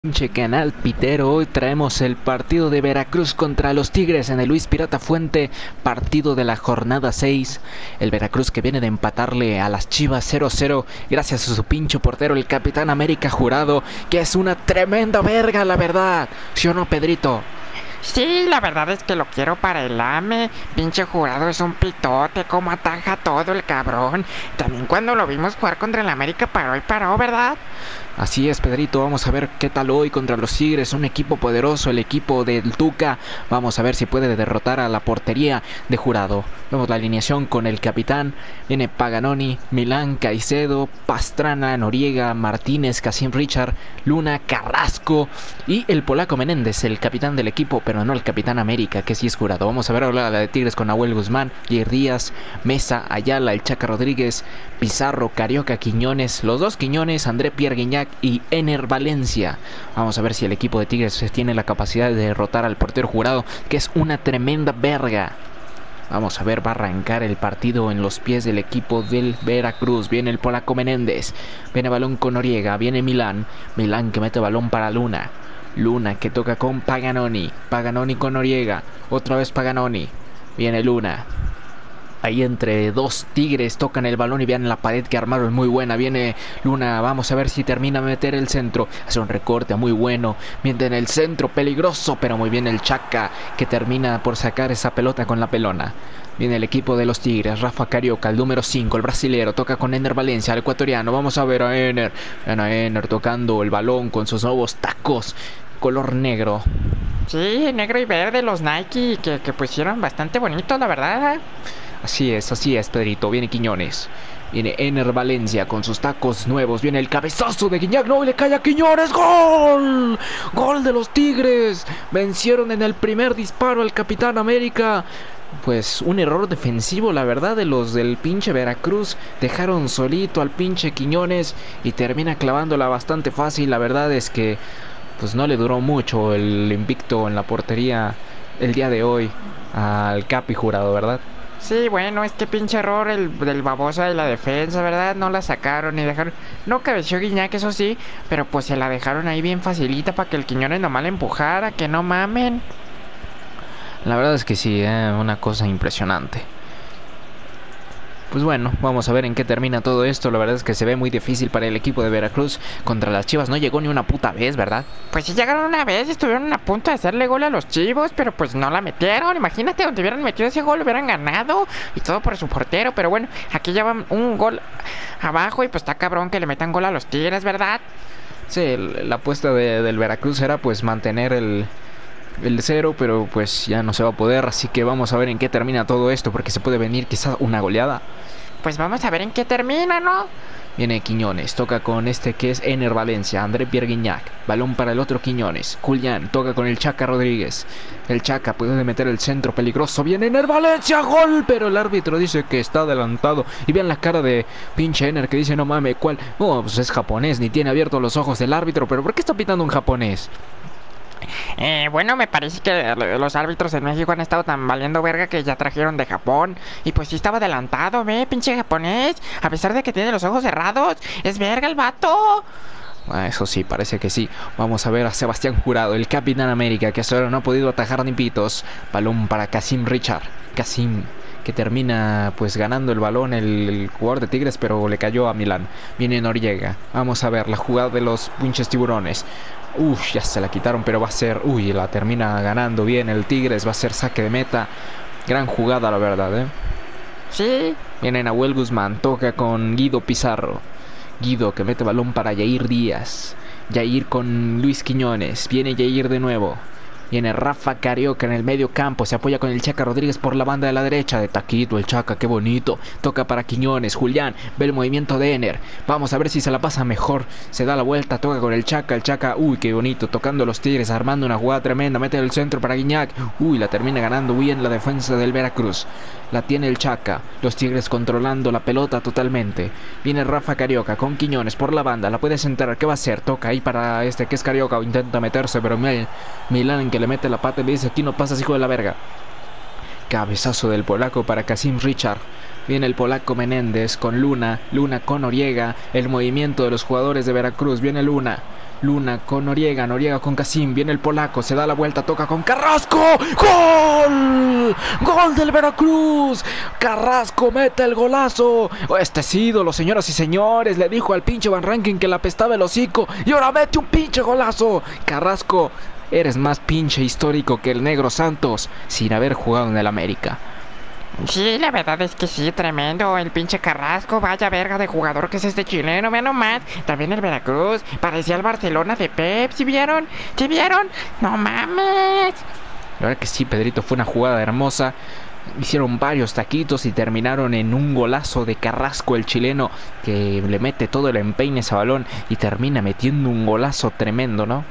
Pinche canal pitero, hoy traemos el partido de Veracruz contra los Tigres en el Luis Pirata Fuente, partido de la jornada 6. El Veracruz que viene de empatarle a las Chivas 0-0 gracias a su pinche portero, el Capitán América Jurado, que es una tremenda verga, la verdad. ¿Sí o no, Pedrito? Sí, la verdad es que lo quiero para el AME. Pinche Jurado es un pitote, como ataja todo el cabrón. También cuando lo vimos jugar contra el América paró y paró, ¿verdad? Así es, Pedrito, vamos a ver qué tal hoy contra los Tigres, un equipo poderoso, el equipo del Tuca. Vamos a ver si puede derrotar a la portería de Jurado. Vemos la alineación con el capitán, viene Paganoni, Milán, Caicedo, Pastrana, Noriega, Martínez, Kasim Richard, Luna, Carrasco y el polaco Menéndez, el capitán del equipo, pero no el Capitán América, que sí es Jurado. Vamos a ver ahora la de Tigres con Nahuel Guzmán, Jair Díaz, Mesa, Ayala, el Chaca Rodríguez, Pizarro, Carioca, Quiñones, los dos Quiñones, André Pierre Guignac y Ener Valencia. Vamos a ver si el equipo de Tigres tiene la capacidad de derrotar al portero Jurado, que es una tremenda verga. Vamos a ver, va a arrancar el partido en los pies del equipo del Veracruz. Viene el polaco Menéndez, viene balón con Noriega, viene Milán, Milán que mete balón para Luna, Luna que toca con Paganoni, Paganoni con Noriega, otra vez Paganoni, viene Luna. Ahí entre dos Tigres tocan el balón y vean la pared que armaron muy buena. Viene Luna, vamos a ver si termina a meter el centro. Hace un recorte muy bueno. Miente en el centro, peligroso, pero muy bien el Chaca, que termina por sacar esa pelota con la pelona. Viene el equipo de los Tigres, Rafa Carioca, el número 5, el brasilero, toca con Ener Valencia, el ecuatoriano. Vamos a ver a Ener. Vean a Ener tocando el balón con sus nuevos tacos color negro. Sí, negro y verde, los Nike que pusieron bastante bonitos, la verdad. Así es, Pedrito. Viene Quiñones. Viene Ener Valencia con sus tacos nuevos. Viene el cabezazo de Guiñac. No, le cae a Quiñones. ¡Gol! ¡Gol de los Tigres! Vencieron en el primer disparo al Capitán América. Pues un error defensivo, la verdad, de los del pinche Veracruz. Dejaron solito al pinche Quiñones y termina clavándola bastante fácil. La verdad es que pues no le duró mucho el invicto en la portería el día de hoy al Capi Jurado, ¿verdad? Sí, bueno, este pinche error del babosa de la defensa, ¿verdad? No la sacaron y dejaron... No cabeció Guiñac, eso sí, pero pues se la dejaron ahí bien facilita para que el Quiñones nomás la empujara, que no mamen. La verdad es que sí, una cosa impresionante. Pues bueno, vamos a ver en qué termina todo esto. La verdad es que se ve muy difícil para el equipo de Veracruz contra las Chivas. No llegó ni una puta vez, ¿verdad? Pues sí llegaron una vez, estuvieron a punto de hacerle gol a los Chivos, pero pues no la metieron. Imagínate, donde hubieran metido ese gol hubieran ganado y todo por su portero. Pero bueno, aquí ya van un gol abajo y pues está cabrón que le metan gol a los Tigres, ¿verdad? Sí, la apuesta del Veracruz era pues mantener el cero, pero pues ya no se va a poder, así que vamos a ver en qué termina todo esto, porque se puede venir quizás una goleada. Pues vamos a ver en qué termina, ¿no? Viene Quiñones, toca con este que es Ener Valencia, André Pierre Guignac, balón para el otro Quiñones, Julián toca con el Chaca Rodríguez, el Chaca puede meter el centro peligroso, viene Ener Valencia, gol, pero el árbitro dice que está adelantado, y vean la cara de pinche Ener que dice no mames, ¿cuál? No, pues es japonés, ni tiene abiertos los ojos el árbitro, pero ¿por qué está pitando un japonés? Bueno, me parece que los árbitros en México han estado tan valiendo verga que ya trajeron de Japón. Y pues sí estaba adelantado, pinche japonés. A pesar de que tiene los ojos cerrados, es verga el vato. Eso sí, parece que sí. Vamos a ver a Sebastián Jurado, el Capitán América, que hasta ahora no ha podido atajar ni pitos. Balón para Kasim Richard. Kasim, que termina pues ganando el balón el jugador de Tigres, pero le cayó a Milán. Viene Noriega. Vamos a ver la jugada de los pinches tiburones. Ya se la quitaron, pero va a ser... la termina ganando bien el Tigres. Va a ser saque de meta. Gran jugada, la verdad, Sí. Viene Nahuel Guzmán, toca con Guido Pizarro. Guido que mete balón para Jair Díaz. Jair con Luis Quiñones. Viene Jair de nuevo. Viene Rafa Carioca en el medio campo. Se apoya con el Chaca Rodríguez por la banda de la derecha. De taquito el Chaca, qué bonito. Toca para Quiñones. Julián ve el movimiento de Ener. Vamos a ver si se la pasa mejor. Se da la vuelta, toca con el Chaca. El Chaca, qué bonito. Tocando los Tigres, armando una jugada tremenda. Mete el centro para Guiñac. La termina ganando bien la defensa del Veracruz. La tiene el Chaca. Los Tigres controlando la pelota totalmente. Viene Rafa Carioca con Quiñones por la banda. La puede centrar. ¿Qué va a hacer? Toca ahí para este que es Carioca. Intenta meterse, pero Milán que le mete la pata y le dice: aquí no pasas, hijo de la verga. Cabezazo del polaco para Kasim Richard. Viene el polaco Menéndez con Luna. Luna con Noriega. El movimiento de los jugadores de Veracruz. Viene Luna. Luna con Noriega, Noriega con Casim, viene el polaco, se da la vuelta, toca con Carrasco. ¡Gol! ¡Gol del Veracruz! Carrasco mete el golazo. Este es ídolo, señoras y señores. Le dijo al pinche Van Rankin que le apestaba el hocico y ahora mete un pinche golazo. Carrasco, eres más pinche histórico que el Negro Santos sin haber jugado en el América. Sí, la verdad es que sí, tremendo. El pinche Carrasco, vaya verga de jugador que es este chileno, vean nomás. También el Veracruz, parecía el Barcelona de Pep, ¿sí vieron? ¿Sí vieron? ¡No mames! La verdad que sí, Pedrito, fue una jugada hermosa. Hicieron varios taquitos y terminaron en un golazo de Carrasco, el chileno, que le mete todo el empeine a ese balón y termina metiendo un golazo tremendo, ¿no?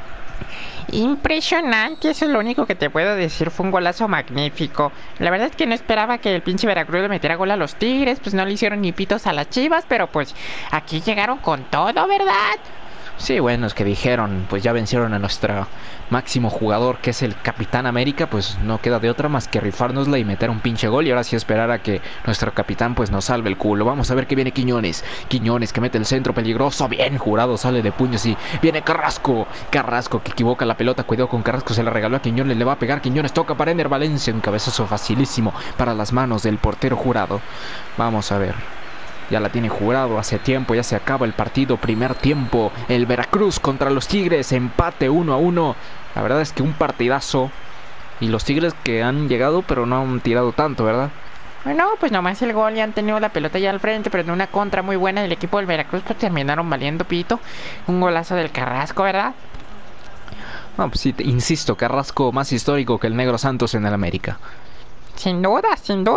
Impresionante, eso es lo único que te puedo decir, fue un golazo magnífico. La verdad es que no esperaba que el pinche Veracruz le metiera gol a los Tigres, pues no le hicieron ni pitos a las Chivas, pero pues aquí llegaron con todo, ¿verdad? Sí, bueno, es que dijeron, pues ya vencieron a nuestro máximo jugador, que es el Capitán América, pues no queda de otra más que rifárnosla y meter un pinche gol y ahora sí esperar a que nuestro capitán pues nos salve el culo. Vamos a ver que viene Quiñones, Quiñones que mete el centro peligroso, bien Jurado, sale de puños y viene Carrasco, Carrasco que equivoca la pelota, cuidado con Carrasco, se la regaló a Quiñones, le va a pegar, Quiñones toca para Ener Valencia, un cabezazo facilísimo para las manos del portero Jurado. Vamos a ver. Ya la tiene Jurado hace tiempo, ya se acaba el partido, primer tiempo, el Veracruz contra los Tigres, empate 1-1, la verdad es que un partidazo, y los Tigres que han llegado pero no han tirado tanto, ¿verdad? Bueno, pues nomás el gol, ya han tenido la pelota ya al frente, pero en una contra muy buena del equipo del Veracruz, pues terminaron valiendo pito, un golazo del Carrasco, ¿verdad? No, pues sí, insisto, Carrasco más histórico que el Negro Santos en el América. Sin duda,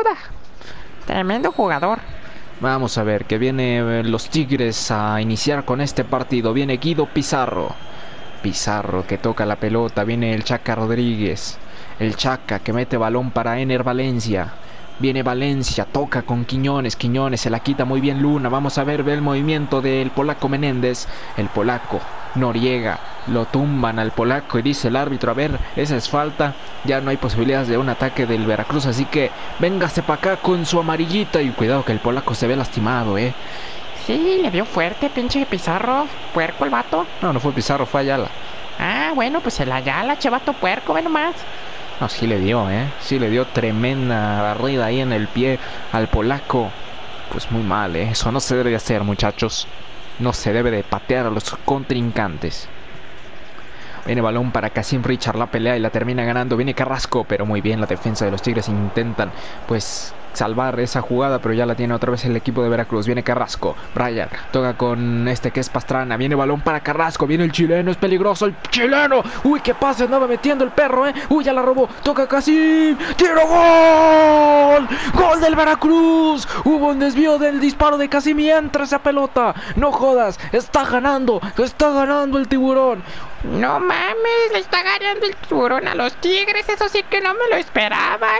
tremendo jugador. Vamos a ver, que viene los Tigres a iniciar con este partido. Viene Guido Pizarro. Pizarro que toca la pelota. Viene el Chaca Rodríguez. El Chaca que mete balón para Ener Valencia. Viene Valencia, toca con Quiñones. Quiñones se la quita muy bien Luna. Vamos a ver, ve el movimiento del polaco Menéndez. El polaco Noriega. Lo tumban al polaco y dice el árbitro, a ver, esa es falta. Ya no hay posibilidades de un ataque del Veracruz, así que véngase para acá con su amarillita. Y cuidado que el polaco se ve lastimado, Sí, le dio fuerte, pinche Pizarro. Puerco el vato. No fue Pizarro, fue Ayala. Ah, bueno, pues el Ayala, chevato puerco, ve nomás. No, sí le dio, sí le dio tremenda barrida ahí en el pie al polaco. Pues muy mal, eso no se debe de hacer, muchachos. No se debe de patear a los contrincantes. Viene balón para Casim Richard, la pelea y la termina ganando. Viene Carrasco, pero muy bien la defensa de los Tigres. Intentan pues salvar esa jugada, pero ya la tiene otra vez el equipo de Veracruz. Viene Carrasco, Brian toca con este que es Pastrana. Viene balón para Carrasco, viene el chileno, es peligroso el chileno. Uy, qué pase, andaba metiendo el perro, Uy, ya la robó, toca Casim, tiro, gol. Gol del Veracruz. Hubo un desvío del disparo de Casim y entra esa pelota. No jodas, está ganando el tiburón. No mames, le está ganando el tiburón a los Tigres, eso sí que no me lo esperaba,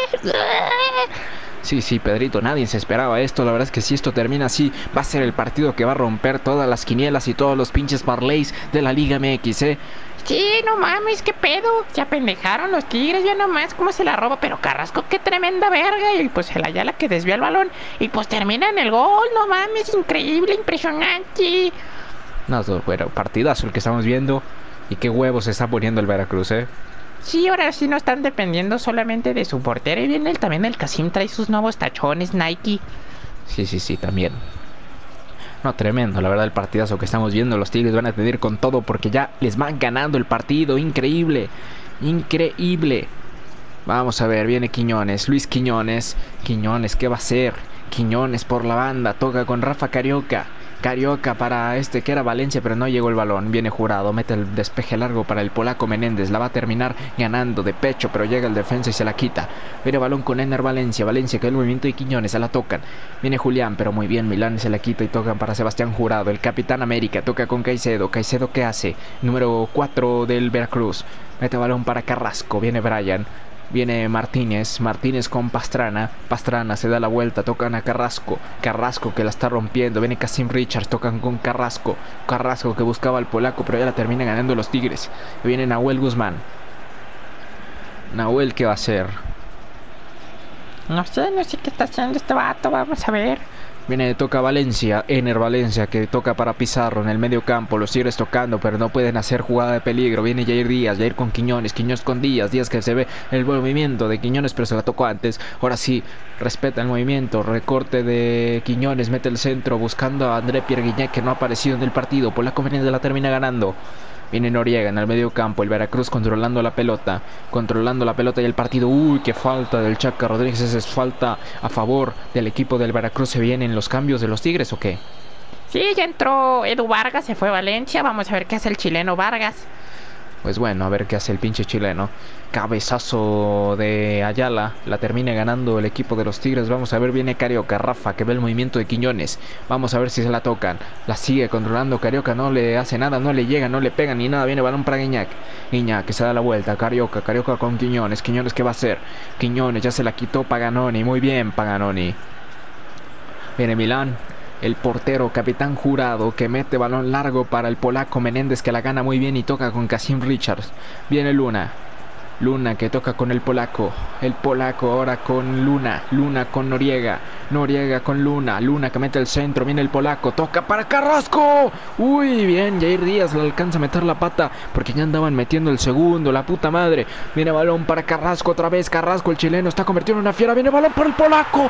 Sí, Pedrito, nadie se esperaba esto. La verdad es que si esto termina así, va a ser el partido que va a romper todas las quinielas y todos los pinches parlays de la Liga MX, Sí, no mames, qué pedo. Se apendejaron los Tigres, ya nomás cómo se la roba. Pero Carrasco, qué tremenda verga. Y pues el Ayala que desvía el balón. Y pues termina en el gol, no mames, increíble, impresionante. No, bueno, partidazo el que estamos viendo. Y qué huevos se está poniendo el Veracruz, Sí, ahora sí no están dependiendo solamente de su portero. Y viene también el Casim, trae sus nuevos tachones Nike. Sí, también. No, tremendo, la verdad el partidazo que estamos viendo. Los Tigres van a tener con todo porque ya les van ganando el partido. Increíble. Vamos a ver, viene Quiñones, Luis Quiñones. Quiñones, ¿qué va a hacer? Quiñones por la banda, toca con Rafa Carioca. Carioca para este que era Valencia, pero no llegó el balón. Viene Jurado, mete el despeje largo para el polaco Menéndez. La va a terminar ganando de pecho, pero llega el defensa y se la quita. Viene balón con Ener Valencia. Valencia que el movimiento de Quiñones, se la tocan. Viene Julián, pero muy bien. Milán se la quita y tocan para Sebastián Jurado. El Capitán América toca con Caicedo. Caicedo, ¿qué hace? Número 4 del Veracruz. Mete balón para Carrasco. Viene Brian. Viene Martínez con Pastrana. Pastrana se da la vuelta, tocan a Carrasco. Carrasco que la está rompiendo. Viene Casim Richards, tocan con Carrasco. Carrasco que buscaba al polaco, pero ya la termina ganando los Tigres. Viene Nahuel Guzmán. Nahuel, ¿qué va a hacer? No sé qué está haciendo este vato, vamos a ver. Toca Valencia, Ener Valencia, que toca para Pizarro en el medio campo. Los Tigres tocando, pero no pueden hacer jugada de peligro. Viene Jair Díaz, Jair con Quiñones, Quiñones con Díaz. Díaz que se ve el movimiento de Quiñones, pero se la tocó antes. Ahora sí, respeta el movimiento. Recorte de Quiñones, mete el centro buscando a André Pierre Guignac, que no ha aparecido en el partido. Por la conveniencia la termina ganando. Viene Noriega en el medio campo, el Veracruz controlando la pelota y el partido. Uy, qué falta del Chaca Rodríguez, esa es falta a favor del equipo del Veracruz. ¿Se vienen los cambios de los Tigres o qué? Sí, ya entró Edu Vargas, se fue a Valencia. Vamos a ver qué hace el chileno Vargas. Pues bueno, a ver qué hace el pinche chileno. Cabezazo de Ayala, la termina ganando el equipo de los Tigres. Vamos a ver, viene Carioca, Rafa, que ve el movimiento de Quiñones. Vamos a ver si se la tocan. La sigue controlando Carioca, no le hace nada, no le llega, no le pega ni nada. Viene balón para Guignac. Guignac que se da la vuelta, Carioca con Quiñones. Quiñones, ¿qué va a hacer? Quiñones ya se la quitó Paganoni, muy bien Paganoni. Viene Milán. El portero, capitán Jurado, que mete balón largo para el polaco Menéndez, que la gana muy bien y toca con Kasim Richards. Viene Luna. Luna que toca con el polaco ahora con Luna con Noriega con Luna que mete el centro, viene el polaco, toca para Carrasco, uy, bien, Jair Díaz le alcanza a meter la pata, porque ya andaban metiendo el segundo, la puta madre, viene balón para Carrasco otra vez, Carrasco el chileno está convertido en una fiera, viene balón para el polaco,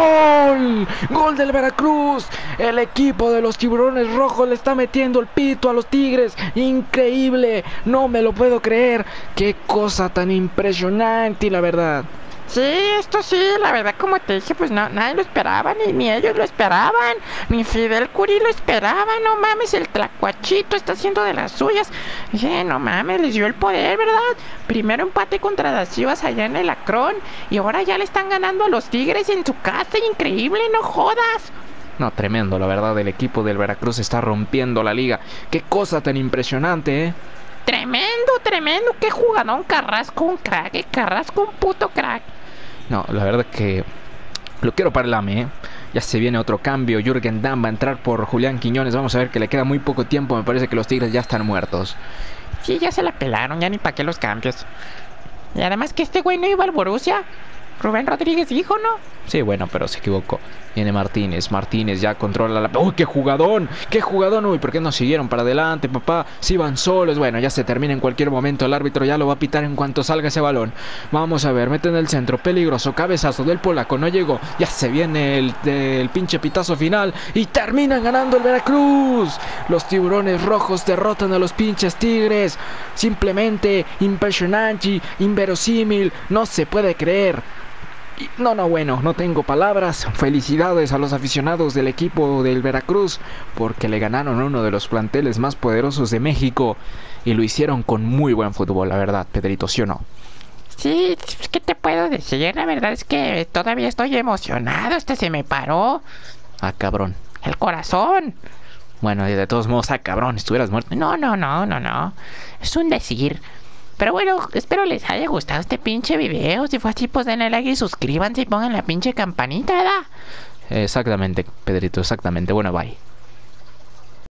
gol del Veracruz, el equipo de los Tiburones Rojos le está metiendo el pito a los Tigres, increíble, no me lo puedo creer, qué cosa tan impresionante, la verdad. Sí, esto sí, la verdad, como te dije, pues no, nadie lo esperaba, ni ellos lo esperaban, ni Fidel Curi lo esperaba, no mames, el Tlacuachito está haciendo de las suyas. Dije, no mames, les dio el poder, ¿verdad? Primero empate contra las Chivas allá en el Akron, y ahora ya le están ganando a los Tigres en su casa, increíble, no jodas. No, tremendo, la verdad, el equipo del Veracruz está rompiendo la liga. Qué cosa tan impresionante, ¿eh? Tremendo, qué jugadón, Carrasco, un crack, Carrasco, un puto crack. No, la verdad que lo quiero para el AME, ¿eh? Ya se viene otro cambio, Jürgen Damm va a entrar por Julián Quiñones, vamos a ver que le queda muy poco tiempo, me parece que los Tigres ya están muertos. Sí, ya se la pelaron, ya ni pa' qué los cambios. Y además que este güey no iba al Borussia, Rubén Rodríguez dijo, ¿no? Sí, bueno, pero se equivocó. Viene Martínez ya controla la... ¡Uy, qué jugadón! Uy, ¿por qué no siguieron para adelante, papá? Si van solos, bueno, ya se termina en cualquier momento. El árbitro ya lo va a pitar en cuanto salga ese balón. Vamos a ver, meten el centro, peligroso, cabezazo del polaco, no llegó. Ya se viene el pinche pitazo final y terminan ganando el Veracruz. Los Tiburones Rojos derrotan a los pinches Tigres. Simplemente impresionante, inverosímil, no se puede creer. Bueno, no tengo palabras. Felicidades a los aficionados del equipo del Veracruz porque le ganaron a uno de los planteles más poderosos de México y lo hicieron con muy buen fútbol, la verdad, Pedrito, ¿sí o no? Sí, ¿qué te puedo decir? La verdad es que todavía estoy emocionado, se me paró. Ah, cabrón. El corazón. Bueno, de todos modos, cabrón, estuvieras muerto. No. Es un decir. Pero bueno, espero les haya gustado este pinche video. Si fue así, pues denle like y suscríbanse y pongan la pinche campanita, ¿verdad? Exactamente, Pedrito, exactamente. Bueno, bye.